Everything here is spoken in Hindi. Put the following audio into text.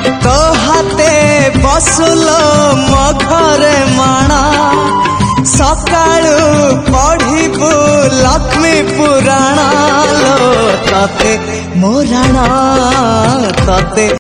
तो हाथे बसुलो मो घरे माणा सकाळू पढ़िबू लक्ष्मी पुराण लो तते मोराण तते।